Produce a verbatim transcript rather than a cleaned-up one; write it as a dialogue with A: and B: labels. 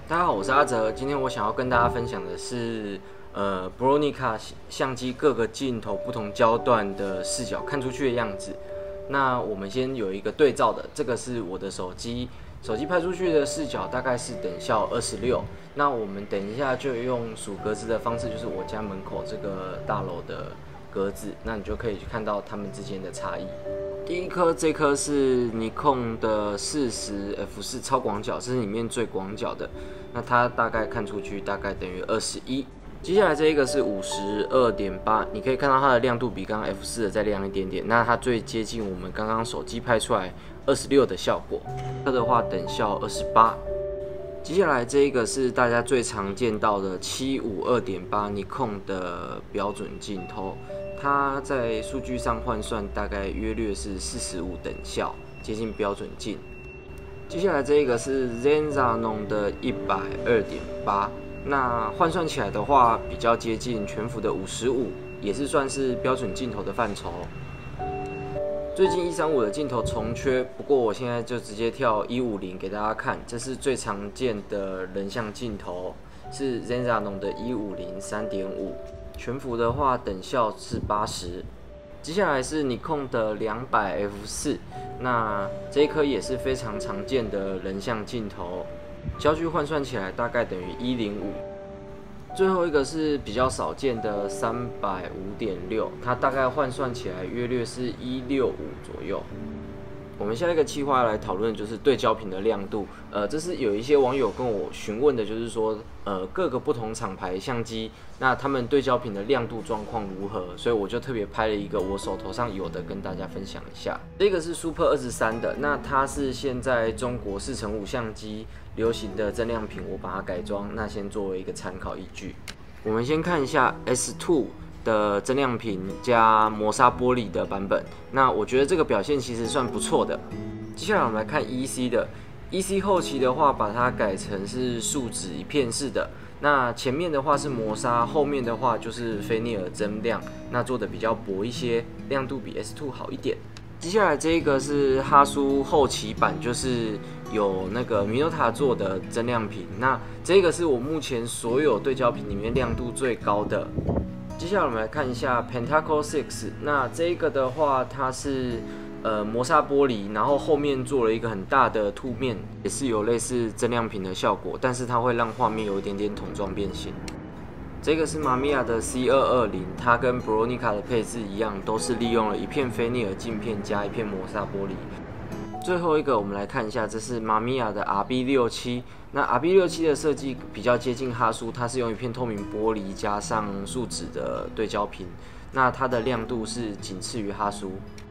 A: 大家好，我是阿哲。今天我想要跟大家分享的是，呃，Bronica 相机各个镜头不同焦段的视角看出去的样子。那我们先有一个对照的，这个是我的手机，手机拍出去的视角大概是等效二十六。那我们等一下就用数格子的方式，就是我家门口这个大楼的格子，那你就可以去看到它们之间的差异。第一颗，这颗是尼康的四十 F 四超广角，这是里面最广角的。那它大概看出去大概等于二十一。接下来这一个是五十二点八，你可以看到它的亮度比刚刚 F 四的再亮一点点。那它最接近我们刚刚手机拍出来二十六的效果。这的话等效二十八。接下来这一个是大家最常见到的七五二点八尼康的标准镜头。它在数据上换算大概约略是四十五等效，接近标准镜。接下来这一个是 Zenzanon 的一百二点八，那换算起来的话，比较接近全幅的五十五，也是算是标准镜头的范畴。最近一三五的镜头重缺，不过我现在就直接跳一五零给大家看，这是最常见的人像镜头，是 Zenzanon 的一五零 三点五。全幅的话，等效是八十。接下来是尼康的两百 F 四，那这一颗也是非常常见的人像镜头，焦距换算起来大概等于一零五。最后一个是比较少见的三百五点六，它大概换算起来约略是一六五左右。我们下一个企划来讨论就是对焦屏的亮度，呃，这是有一些网友跟我询问的，就是说，呃，各个不同厂牌相机，那他们对焦屏的亮度状况如何？所以我就特别拍了一个我手头上有的跟大家分享一下。这个是 Super 二十三的，那它是现在中国四乘五相机流行的增亮屏，我把它改装，那先作为一个参考依据。我们先看一下 S 二。的增亮屏加磨砂玻璃的版本，那我觉得这个表现其实算不错的。接下来我们来看 E C 的 ，E C 后期的话，把它改成是树脂一片式的。那前面的话是磨砂，后面的话就是菲涅尔增亮，那做的比较薄一些，亮度比 S 二 好一点。接下来这一个是哈苏后期版，就是有那个米诺塔做的增亮屏，那这个是我目前所有对焦屏里面亮度最高的。接下来我们来看一下 Pentacle 六，那这个的话，它是呃磨砂玻璃，然后后面做了一个很大的凸面，也是有类似增亮屏的效果，但是它会让画面有一点点筒状变形。这个是 Mamiya 的 C 二二零，它跟 Bronica 的配置一样，都是利用了一片菲涅尔镜片加一片磨砂玻璃。最后一个，我们来看一下，这是 Mamiya 的 R B 六七。那 R B 六七的设计比较接近哈苏，它是用一片透明玻璃加上树脂的对焦屏，那它的亮度是仅次于哈苏。